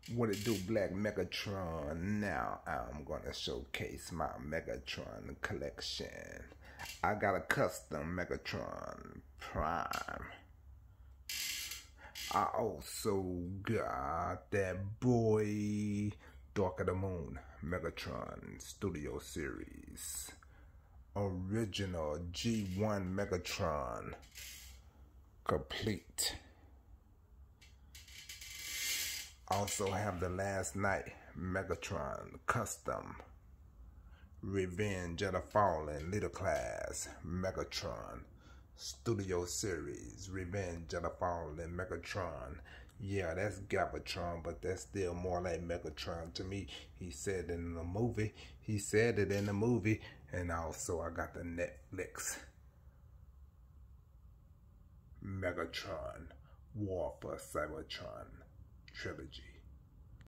What it do, Black Megatron? Now I'm gonna showcase my Megatron collection. I got a custom Megatron Prime. I also got that boy Dark of the Moon Megatron Studio Series. Original G1 Megatron complete. Also have the Last Night Megatron Custom Revenge of the Fallen Little Class Megatron Studio Series. Revenge of the Fallen Megatron. Yeah, that's Galvatron, but that's still more like Megatron to me. He said it in the movie. He said it in the movie. And also I got the Netflix Megatron War for Cybertron trilogy.